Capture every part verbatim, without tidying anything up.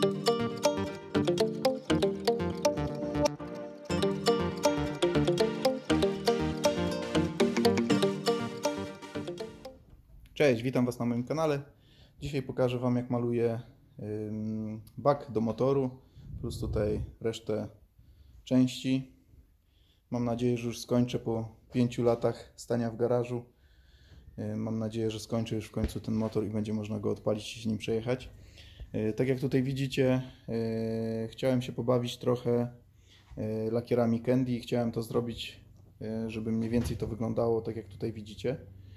Cześć, witam Was na moim kanale. Dzisiaj pokażę Wam, jak maluję bak do motoru, plus tutaj resztę części. Mam nadzieję, że już skończę po pięciu latach stania w garażu. Mam nadzieję, że skończę już w końcu ten motor i będzie można go odpalić i się nim przejechać. Tak jak tutaj widzicie, chciałem się pobawić trochę lakierami Candy. Chciałem to zrobić, żeby mniej więcej to wyglądało tak, jak tutaj widzicie.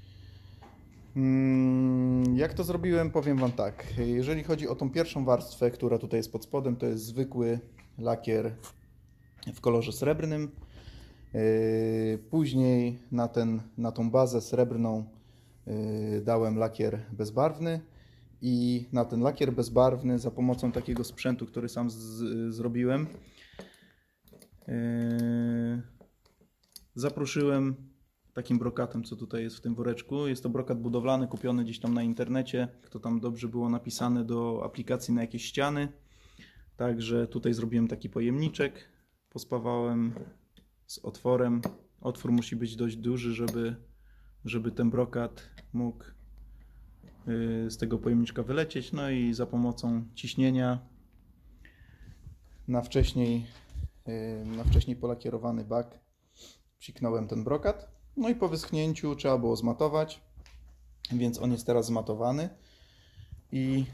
Jak to zrobiłem, powiem Wam tak. Jeżeli chodzi o tą pierwszą warstwę, która tutaj jest pod spodem, to jest zwykły lakier w kolorze srebrnym. Później na, ten, na tą bazę srebrną dałem lakier bezbarwny i na ten lakier bezbarwny za pomocą takiego sprzętu, który sam z, zrobiłem, zapruszyłem takim brokatem, co tutaj jest w tym woreczku. Jest to brokat budowlany, kupiony gdzieś tam na internecie. To tam dobrze było napisane do aplikacji na jakieś ściany. Także tutaj zrobiłem taki pojemniczek. Pospawałem z otworem. Otwór musi być dość duży, żeby, żeby ten brokat mógł z tego pojemniczka wylecieć. No i za pomocą ciśnienia na wcześniej, na wcześniej polakierowany bak psiknąłem ten brokat. No i po wyschnięciu trzeba było zmatować, więc on jest teraz zmatowany. I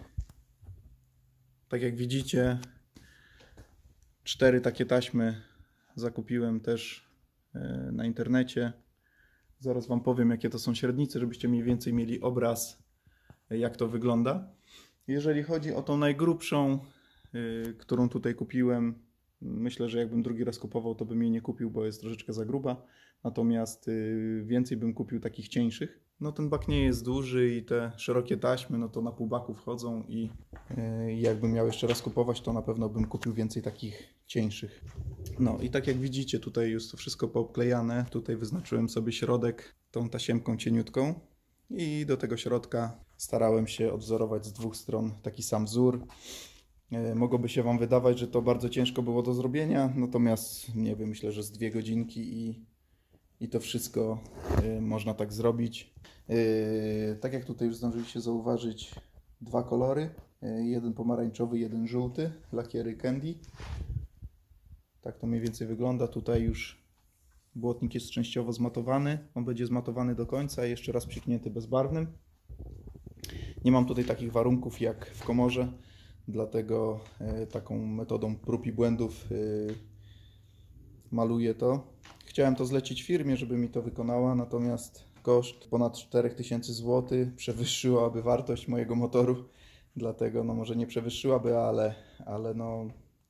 tak jak widzicie, cztery takie taśmy zakupiłem też na internecie. Zaraz Wam powiem, jakie to są średnice, żebyście mniej więcej mieli obraz, jak to wygląda. Jeżeli chodzi o tą najgrubszą, którą tutaj kupiłem, myślę, że jakbym drugi raz kupował, to bym jej nie kupił, bo jest troszeczkę za gruba. Natomiast więcej bym kupił takich cieńszych. No ten bak nie jest duży i te szerokie taśmy, no to na pół baku wchodzą i jakbym miał jeszcze raz kupować, to na pewno bym kupił więcej takich cieńszych. No i tak jak widzicie, tutaj już to wszystko poobklejane. Tutaj wyznaczyłem sobie środek tą tasiemką cieniutką i do tego środka starałem się odwzorować z dwóch stron taki sam wzór. Mogłoby się Wam wydawać, że to bardzo ciężko było do zrobienia, natomiast nie wiem, myślę, że z dwie godzinki i, i to wszystko y, można tak zrobić. Y, tak jak tutaj już zdążyliście zauważyć, dwa kolory, y, jeden pomarańczowy, jeden żółty, lakiery Candy. Tak to mniej więcej wygląda. Tutaj już błotnik jest częściowo zmatowany, on będzie zmatowany do końca, jeszcze raz psiknięty bezbarwnym. Nie mam tutaj takich warunków jak w komorze. Dlatego y, taką metodą prób i błędów y, maluję to. Chciałem to zlecić firmie, żeby mi to wykonała, natomiast koszt ponad cztery tysiące złotych przewyższyłaby wartość mojego motoru. Dlatego no może nie przewyższyłaby, ale, ale no,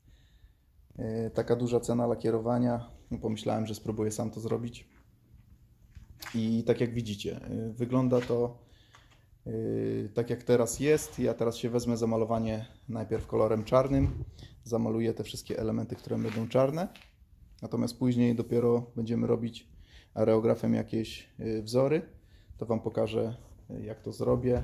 y, taka duża cena lakierowania. No, pomyślałem, że spróbuję sam to zrobić. I tak jak widzicie, y, wygląda to Yy, tak jak teraz jest. Ja teraz się wezmę za malowanie najpierw kolorem czarnym. Zamaluję te wszystkie elementy, które będą czarne. Natomiast później dopiero będziemy robić areografem jakieś yy, wzory. To Wam pokażę, yy, jak to zrobię,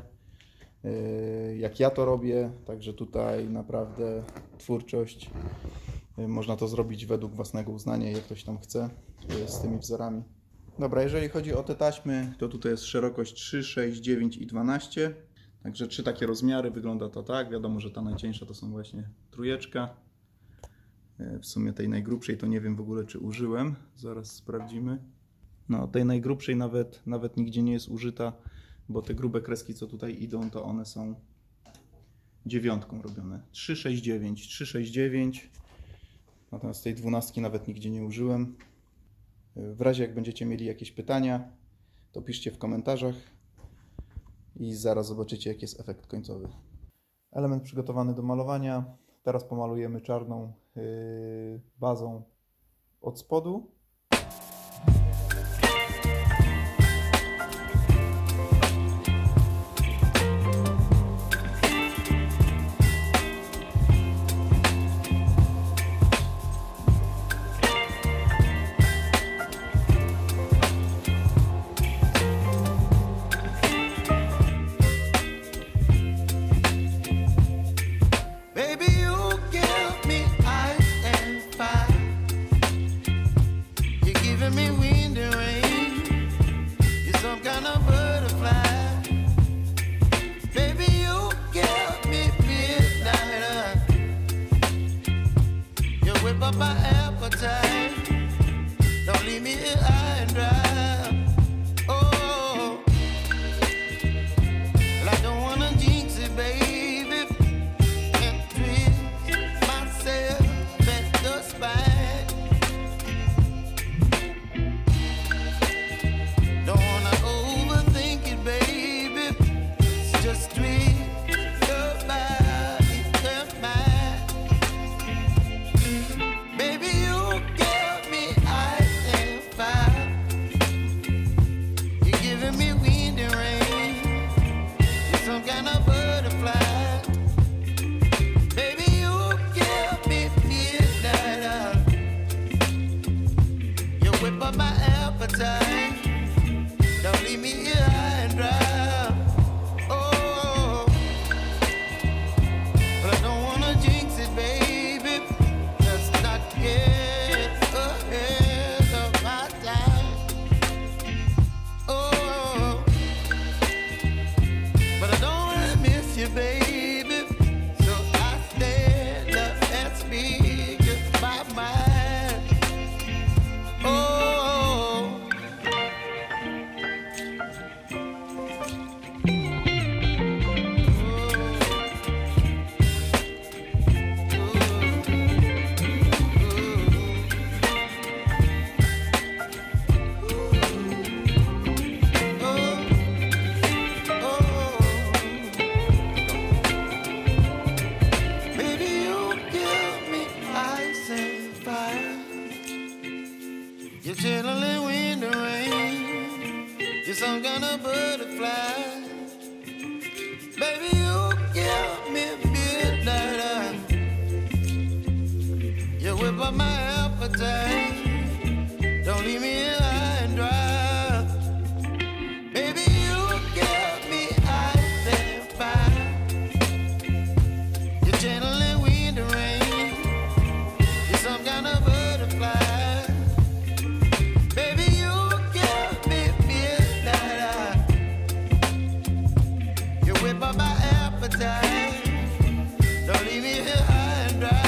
yy, jak ja to robię. Także tutaj naprawdę twórczość. Yy, można to zrobić według własnego uznania, jak ktoś tam chce yy, z tymi wzorami. Dobra, jeżeli chodzi o te taśmy, to tutaj jest szerokość trzy, sześć, dziewięć i dwanaście. Także trzy takie rozmiary, wygląda to tak. Wiadomo, że ta najcieńsza to są właśnie trójeczka. W sumie tej najgrubszej to nie wiem w ogóle, czy użyłem. Zaraz sprawdzimy. No, tej najgrubszej nawet, nawet nigdzie nie jest użyta, bo te grube kreski, co tutaj idą, to one są dziewiątką robione. trzy, sześć, dziewięć, trzy, sześć, dziewięć. Natomiast tej dwunastki nawet nigdzie nie użyłem. W razie jak będziecie mieli jakieś pytania, to piszcie w komentarzach i zaraz zobaczycie, jaki jest efekt końcowy. Element przygotowany do malowania. Teraz pomalujemy czarną yy, bazą od spodu. Baby, you up my appetite. Don't leave me here high and dry. Baby, you give me ice and fire. You're channeling wind and rain. You're some kind of butterfly. Baby, you give me midnight. You whip up my appetite. Don't leave me here high and dry.